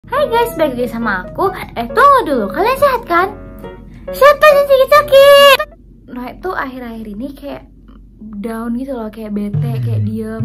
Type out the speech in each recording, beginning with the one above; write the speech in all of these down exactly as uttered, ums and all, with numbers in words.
Hai guys, balik lagi sama aku. Eh tunggu dulu, kalian sehat kan? Siapa yang sakit-sakit? Nah itu akhir-akhir ini kayak down gitu loh, kayak bete, kayak diem.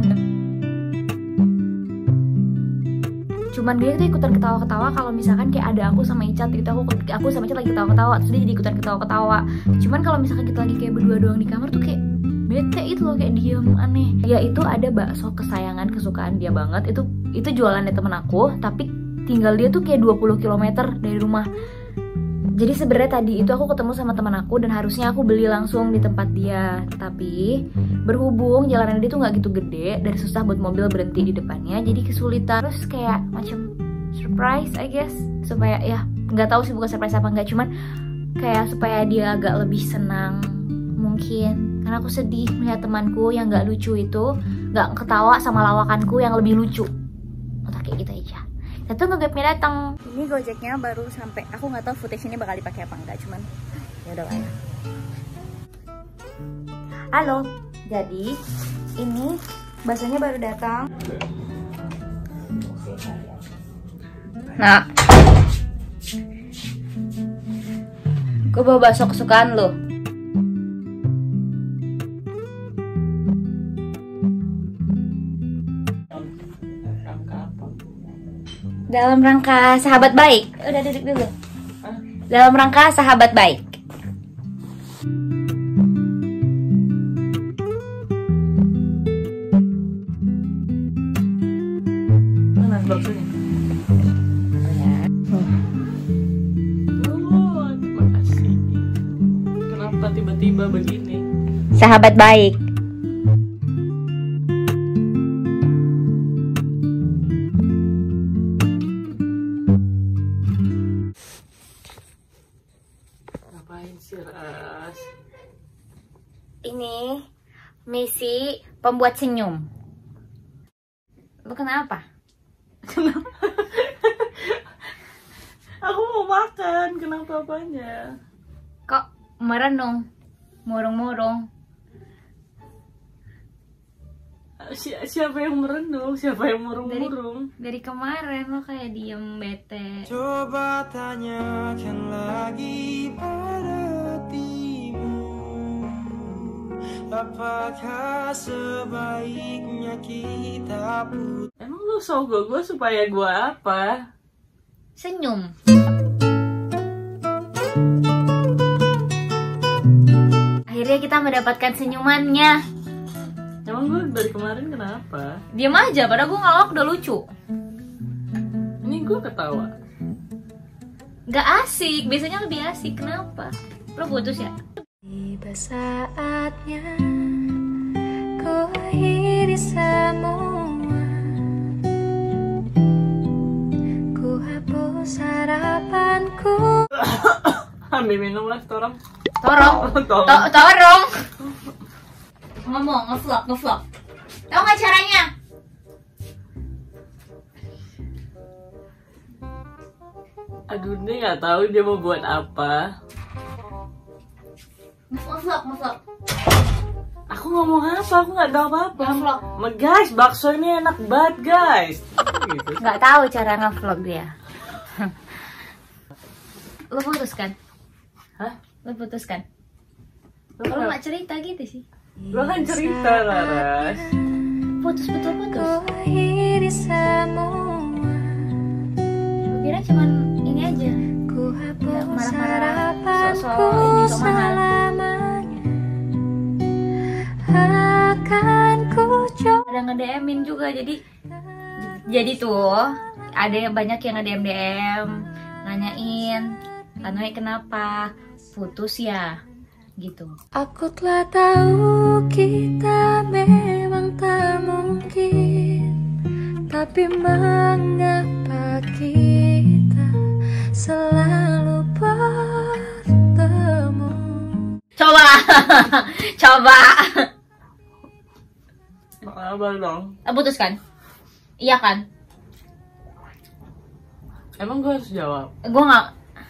Cuman dia tuh ikutan ketawa-ketawa kalau misalkan kayak ada aku sama Icat itu aku aku sama Icat lagi ketawa-ketawa, terus dia jadi ikutan ketawa-ketawa. Cuman kalau misalkan kita lagi kayak berdua doang di kamar tuh kayak bete itu loh, kayak diem, aneh. Ya itu ada bakso kesayangan kesukaan dia banget. Itu itu jualannya temen aku, tapi tinggal dia tuh kayak dua puluh kilometer dari rumah. Jadi sebenarnya tadi itu aku ketemu sama teman aku dan harusnya aku beli langsung di tempat dia. Tapi berhubung jalanan dia tuh nggak gitu gede dan susah buat mobil berhenti di depannya, jadi kesulitan. Terus kayak macam surprise I guess, supaya ya nggak tahu sih bukan surprise apa enggak, cuman kayak supaya dia agak lebih senang mungkin. Karena aku sedih melihat temanku yang nggak lucu itu nggak ketawa sama lawakanku yang lebih lucu. Entah kayak gitu aja. Kita tunggu Grabnya datang. Ini Gojeknya baru sampai. Aku nggak tahu footage ini bakal dipakai apa enggak, cuman ya udah lah ya. Halo. Jadi ini baksonya baru datang. Nah, gue bawa bakso kesukaan lo. Dalam rangka sahabat baik. Udah duduk dulu. Hah? Dalam rangka sahabat baik. Mana baksonya? Oh, terima kasih. Kenapa tiba-tiba begini? Sahabat baik. Ini misi pembuat senyum. Lu kenapa? Kenapa? Aku mau makan, kenapa apanya? Kok merenung, murung-murung? Si siapa yang merenung? Siapa yang murung-murung? Dari, dari kemarin lo kayak diem bete. Coba tanyakan lagi pada hatimu, apakah sebaiknya kita putus? Emang lu sogo gue supaya gue apa? Senyum. Akhirnya kita mendapatkan senyumannya. Emang gue dari kemarin kenapa? Diam aja, padahal gue ngelawak udah lucu. Ini gue ketawa. Gak asik, biasanya lebih asik. Kenapa? Lo putus ya? Tiba saatnya ku akhiri semua, ku hapus harapanku. Ambil minum lah, torong. Torong? Torong. To torong? Ngomong, ngevlog, ngevlog. Tahu nggak caranya? Aduh, dia nggak tahu dia mau buat apa. Ngevlog, ngevlog. Aku ngomong apa? Aku nggak tahu apa-apa. Ngevlog. Ma guys, bakso ini enak banget guys. Gitu. Nggak tahu cara ngevlog dia. Lo putus kan? Hah? Lo putus kan? Lo Lo kan, nggak cerita gitu sih? lo kan cerita Laras. Putus betul putus. Gue kira cuman ini aja. Nggak marah-marah sosok ini sok mahal. Ada nge-D M-in juga, jadi jadi tuh ada yang banyak yang nge-D M-D M nanyain, Kanwe kenapa putus ya? Gitu. Aku telah tahu kita memang tak mungkin, tapi mengapa kita selalu bertemu? Coba, coba. Apa dong? Putus kan? Iya kan? Emang gue harus jawab? Gue nggak.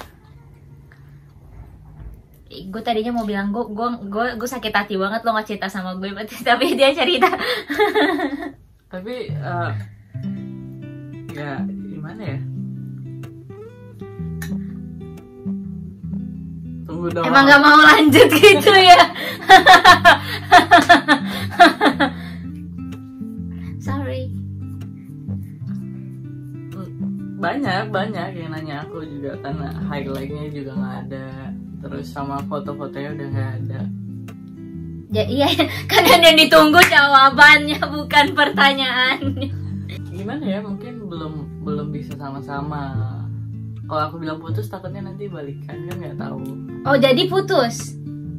Gue tadinya mau bilang gue gue gue gue sakit hati banget lo nggak cerita sama gue, tapi dia cerita. Tapi uh, ya gimana ya, Udah Emang mau. gak mau lanjut gitu ya? Sorry. Banyak banyak yang nanya aku juga karena highlightnya juga nggak ada, terus sama foto-fotonya udah nggak ada. Ya iya, kan yang ditunggu jawabannya bukan pertanyaannya. Gimana ya, mungkin belum belum bisa sama-sama. Kalau aku bilang putus takutnya nanti balikan, kan nggak tahu. Oh jadi putus?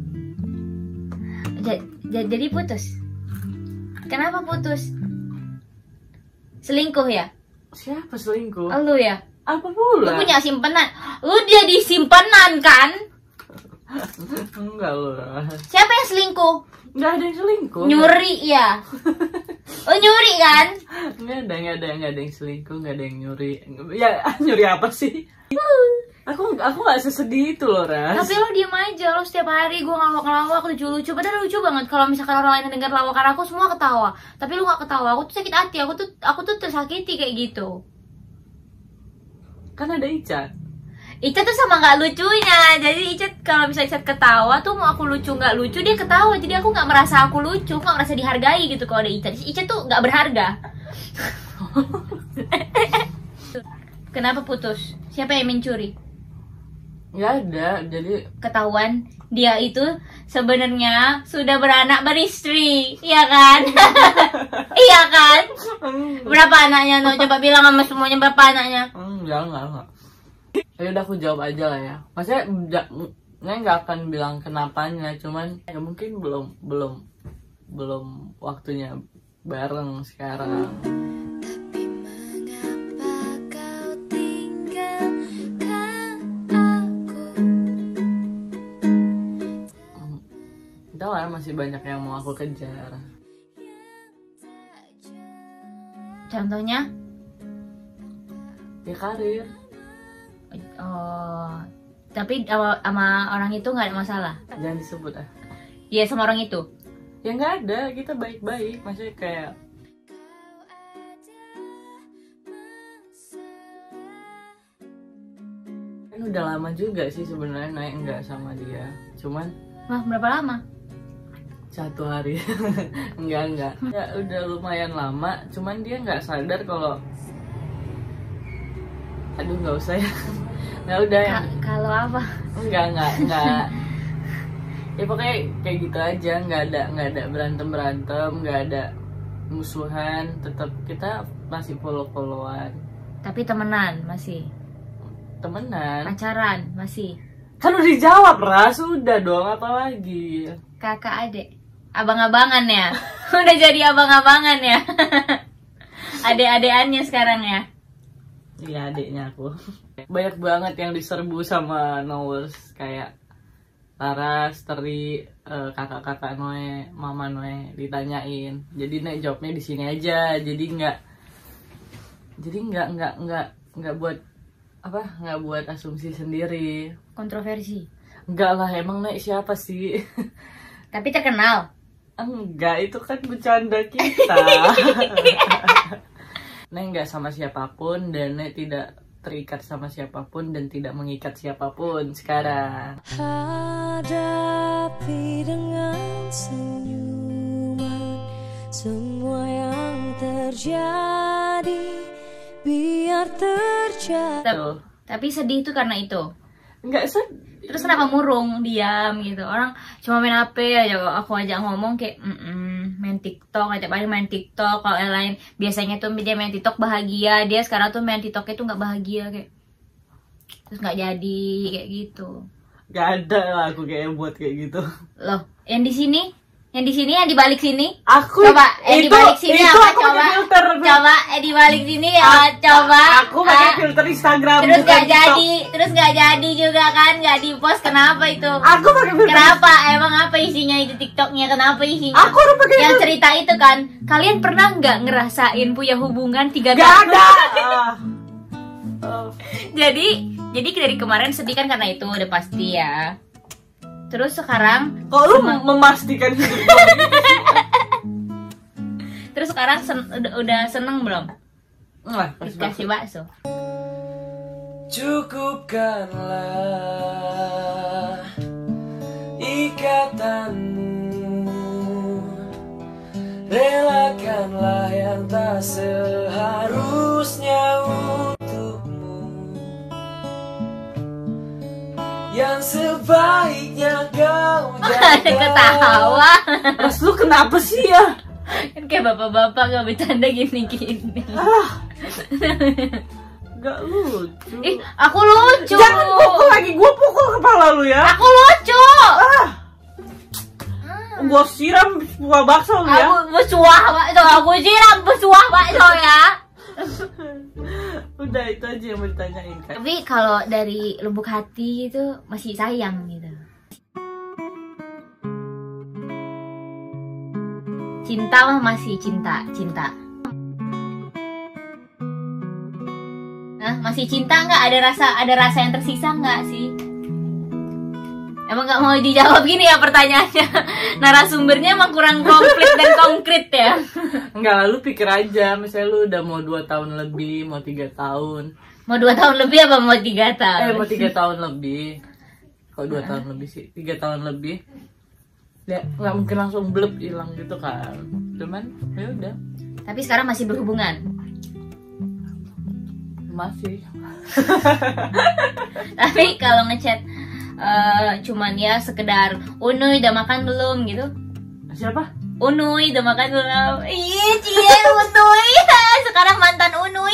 Ja- ja- jadi putus? Kenapa putus? Selingkuh ya? Siapa selingkuh? Oh, lu ya? Apa Lu pula? punya simpenan? Lu jadi simpenan kan? Enggak loh. Siapa yang selingkuh? Nggak ada yang selingkuh. Nyuri ya? Oh nyuri kan? Nggak ada, nggak ada, nggak ada yang selingkuh, nggak ada yang nyuri. Ya nyuri apa sih? Aku aku nggak sesedih itu loh, Ras. Tapi lo diem aja, lo setiap hari gue ngelawak-ngelawak lucu-lucu. Padahal lucu banget kalau misalkan orang lain yang dengar lawakan aku semua ketawa. Tapi lu gak ketawa, aku tuh sakit hati, aku tuh aku tuh tersakiti kayak gitu. Kan ada Ica. Ica tuh sama gak lucunya. Jadi Ica kalau misalnya Ica ketawa tuh mau aku lucu gak lucu dia ketawa. Jadi aku gak merasa aku lucu, gak merasa dihargai gitu kalau ada Ica. Ica tuh gak berharga. Kenapa putus? Siapa yang mencuri? Nggak ada, jadi Ketahuan dia itu sebenarnya sudah beranak beristri, iya kan? Iya kan? Berapa anaknya? No, coba bilang sama semuanya berapa anaknya? enggak, enggak, enggak. Ya udah aku jawab aja lah ya. Maksudnya nggak nggak nggak akan bilang kenapanya, cuman ya mungkin belum belum belum waktunya bareng sekarang. Tapi mengapa kau tinggalkan aku? Udah lah, masih banyak yang mau aku kejar. Contohnya? Ya karir. Oh, tapi sama sama orang itu nggak ada masalah? Jangan disebut ah. Iya sama orang itu. Ya nggak ada, kita baik-baik. Maksudnya kayak kan udah lama juga sih sebenarnya naik nggak sama dia. Cuman Wah berapa lama? satu hari. Enggak, enggak. Ya udah lumayan lama, cuman dia nggak sadar kalau aduh nggak usah ya. Nggak udah ya. Ka- kalau apa? Enggak, enggak, enggak. Ya pokoknya kayak gitu aja, nggak ada nggak ada berantem berantem, nggak ada musuhan, tetap kita masih follow followan, Tapi temenan masih, temenan. pacaran masih, Kan udah dijawab, Ras, sudah dong, apa lagi? kakak adik, abang-abangan ya. Udah jadi abang-abangan ya. Adek-adekannya sekarang ya. Iya, adiknya aku. Banyak banget yang diserbu sama Knowers, kayak Laras, Teri, eh, kakak-kakak Noe, mama Noe ditanyain. Jadi Nek jawabnya di sini aja. Jadi nggak, jadi nggak nggak nggak nggak buat apa? Nggak buat asumsi sendiri. Kontroversi. Enggak lah, emang Nek siapa sih? Tapi terkenal. Enggak, itu kan bercanda kita. Nek nggak sama siapapun dan Nek tidak terikat sama siapapun dan tidak mengikat siapapun sekarang. Hadapi dengan senyuman semua yang terjadi, biar terjadi. Tuh. Tapi sedih tuh karena itu. Enggak sedih. Terus kenapa murung, diam gitu? Orang cuma main H P aja, aku ajak ngomong kayak mm main TikTok, ajak paling main TikTok. Kalau yang lain biasanya tuh dia main TikTok bahagia, dia sekarang tuh main TikToknya tuh nggak bahagia kayak. Terus nggak jadi kayak gitu. Gak ada lah aku kayak buat kayak gitu. Loh, yang di sini, yang di sini, yang di balik sini. Aku Coba, eh di itu- balik sini itu apa? aku Coba, pakai filter. coba, eh di balik sini ya, coba. Aku pakai Ah, filter Instagram. terus bukan nggak TikTok. jadi, terus nggak jadi juga kan, nggak di post. Kenapa itu? Aku pakai filter. Kenapa? Emang apa isinya itu TikToknya? Kenapa isinya? Aku udah pakai Yang filter. cerita itu kan, kalian pernah nggak ngerasain punya hubungan tiga Gak tahun? ada. Ah. Oh. Jadi, jadi dari kemarin sedih kan karena itu udah pasti ya. Terus sekarang, Kok lu memastikan hidup gue begitu? terus sekarang sen- udah, udah seneng belum? Nah, pas Dikasih banget. bakso. Cukupkanlah tak seharusnya untukmu, yang sebaiknya kau Ada ketawa. Mas lu kenapa sih ya? Kan kayak bapak-bapak gak bercanda gini-gini. Ah, gak lucu. Ih, aku lucu. Jangan pukul lagi, gue pukul kepala lu ya. Aku lucu. Ah, gue siram buah bakso lu ya. Aku bersuah bakso. Aku siram bersuah bakso ya. Udah itu aja yang mau ditanyain kan. Tapi kalau dari lubuk hati itu masih sayang gitu. Cinta mah masih cinta, cinta. Nah, masih cinta nggak? Ada rasa, ada rasa yang tersisa nggak sih? Emang nggak mau dijawab gini ya pertanyaannya? Narasumbernya emang kurang komplit dan konkret ya? Enggak, lu pikir aja, misalnya lu udah mau dua tahun lebih, mau tiga tahun. Mau dua tahun lebih apa mau tiga Eh, tahun? mau tiga tahun lebih. Kalau dua tahun lebih sih, tiga tahun lebih. Ya, nggak mungkin langsung blep hilang gitu kan. Cuman, ya udah, Tapi sekarang masih berhubungan. masih. Tapi kalau ngechat eh, cuman ya sekedar Unuy udah makan belum gitu. Siapa? Unuy udah makan belum? Ih, cie Unuy. Sekarang mantan Unuy.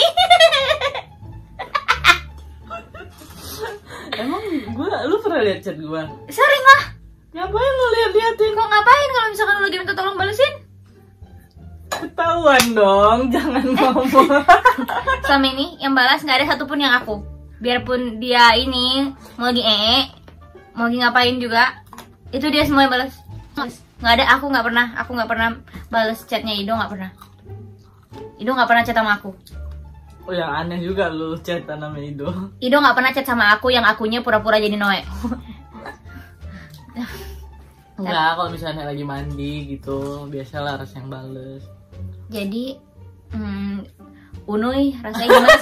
Emang gua, lu pernah lihat chat gua? Sering lah. Ngapain lu lihat-liatin? Kok ngapain kalau misalkan lu lagi minta tolong balesin? Ketahuan dong, jangan ngomong. Selama ini yang balas nggak ada satupun yang aku. Biarpun dia ini mau lagi ee, mau lagi ngapain juga, itu dia semua yang balas. Nggak ada, aku nggak pernah, aku nggak pernah balas chatnya Ido, nggak pernah. Ido nggak pernah chat sama aku. Oh, yang aneh juga lu chatan sama Ido. Ido nggak pernah chat sama aku, yang akunya pura-pura jadi Noe. Enggak, kalau misalnya lagi mandi gitu, biasalah Ras yang bales. Jadi, hmm, Unuy rasanya gimana?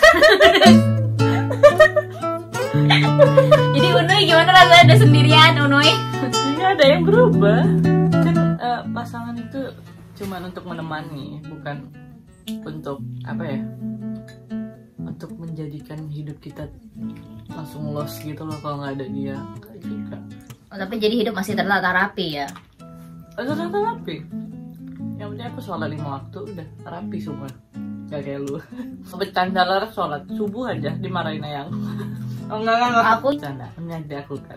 Jadi Unuy gimana rasanya ada sendirian Unuy? Enggak ada yang berubah. Kan eh, pasangan itu cuma untuk menemani, bukan untuk apa ya? Untuk menjadikan hidup kita langsung lost gitu loh kalau nggak ada dia. Kayak juga. Oh, tapi jadi hidup masih tertata rapi ya? Ternyata rapi. Yang penting aku sholat lima waktu udah rapi semua. Gak kayak lu. Bercanda lah sholat subuh aja dimarahin ayang. Oh enggak enggak, enggak. Aku bercanda. Ini aku kan.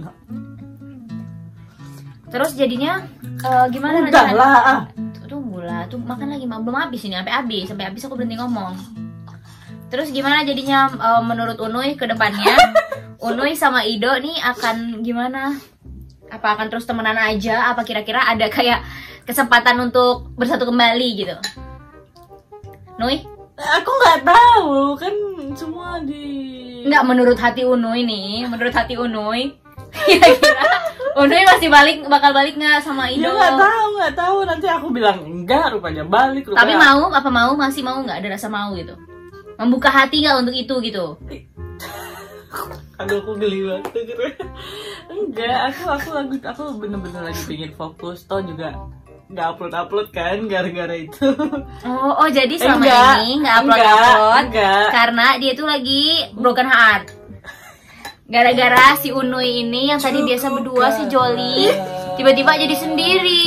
terus jadinya eh, gimana Udah lah. Ah. Tunggu lah, tuh makan lagi, belum habis ini, sampai habis, sampai habis aku berhenti ngomong. Terus gimana jadinya eh, menurut Unuy ke depannya? Unuy sama Ido nih akan gimana? Apa akan terus temenan aja? Apa kira-kira ada kayak kesempatan untuk bersatu kembali gitu? Nuy? Aku nggak tahu kan semua di. Nggak, menurut hati Unuy nih, menurut hati Unuy, kira-kira Unuy masih balik, bakal balik nggak sama Ido? Ya nggak tahu nggak tahu nanti aku bilang enggak, rupanya balik. Rupanya. Tapi mau, apa mau, masih mau nggak, ada rasa mau gitu? Membuka hati nggak untuk itu gitu? Aduh, aku geli banget. Enggak, aku aku lagi aku bener-bener lagi pingin fokus. Toh juga nggak upload upload kan gara-gara itu. Oh, oh jadi selama Enggak, ini nggak upload enggak, upload enggak. karena dia tuh lagi broken heart. Gara-gara si Unuy ini yang tadi biasa berdua si Jolly tiba-tiba jadi sendiri.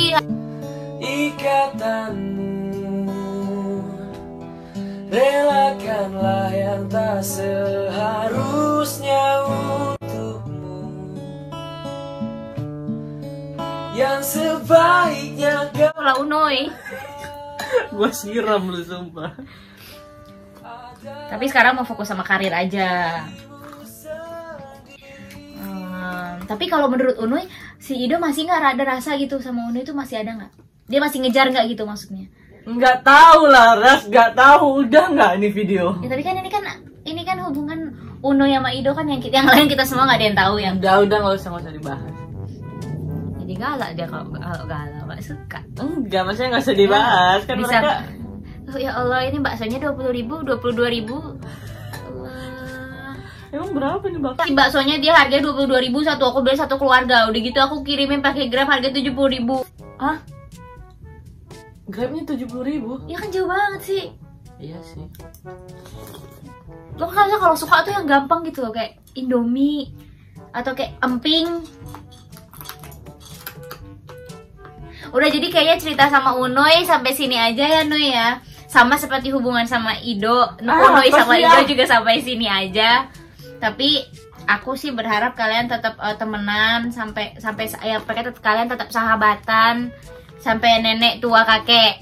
Ikatanmu, relakanlah yang tak seharusnya untukmu, yang sebaiknya kau. Lah Unuy. Gua siram lu sumpah. Tapi sekarang mau fokus sama karir aja. Hmm, tapi kalau menurut Unuy, si Ido masih nggak ada rasa gitu sama Unuy, itu masih ada nggak? Dia masih ngejar nggak gitu maksudnya? Nggak tahu lah, Ras, nggak tahu. Udah nggak ini video? Ya tapi kan ini kan ini kan hubungan Unuy sama Ido kan yang yang lain kita semua nggak ada yang tahu yang. Udah udah nggak usah nggak usah dibahas. Jadi galak dia kalau kalau galak, nggak suka. Enggak, maksudnya nggak usah dibahas kan Bisa. mereka. Oh, ya Allah, ini baksonya dua puluh ribu, dua puluh dua ribu. Emang berapa nih bang? Si baksonya dia harganya dua puluh dua ribu satu, aku beli satu keluarga. Udah gitu aku kirimin pakai Grab harga tujuh puluh ribu. Hah? Grabnya tujuh puluh ribu. Ya kan jauh banget sih. Iya sih. Lo kan kalau suka tuh yang gampang gitu loh, kayak Indomie atau kayak emping. Udah, jadi kayaknya cerita sama Unoy sampai sini aja ya Noy ya. Sama seperti hubungan sama Ido, Ah, Unoy sama pasti Ido ya. juga sampai sini aja. Tapi aku sih berharap kalian tetap uh, temenan sampai sampai ya pakai tetap kalian tetap sahabatan sampai nenek tua kakek.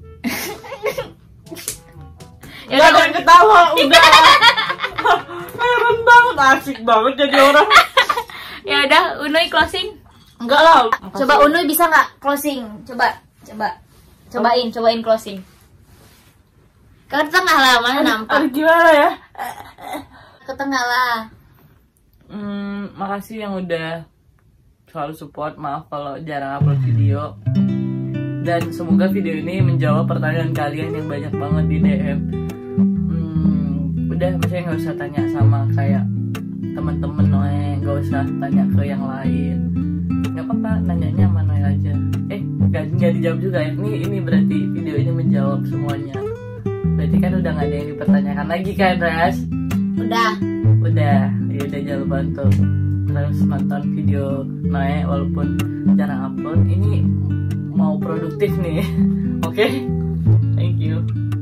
Ya udah, jangan ketawa, udah. Heran banget, asik banget jadi orang. Ya udah, Unoy closing. Enggak lah. Coba Unoy bisa nggak closing? Coba, coba, cobain, cobain closing. Ke tengah lah, mana nampak? Aduh, gimana ya? Ke tengah lah. Hmm, makasih yang udah selalu support. Maaf kalau jarang upload video. Dan semoga video ini menjawab pertanyaan kalian yang banyak banget di D M. Hmm, udah, maksudnya nggak usah tanya sama kayak temen-temen Noe, nggak usah tanya ke yang lain. Nggak apa-apa, nanyanya sama Noe aja. Eh, nggak nggak dijawab juga ya. Ini ini berarti video ini menjawab semuanya. Berarti kan udah nggak ada yang dipertanyakan lagi kan, Ras? Udah. Udah, ya udah, jangan lupa untuk terus nonton video Noe walaupun jarang upload. Ini mau produktif nih. Oke? Okay? Thank you.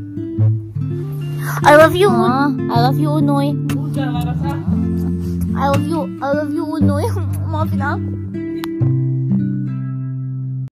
I love you. I love you Unoy. Udah, Laras. I love you. I love you Unoy. Maafin aku.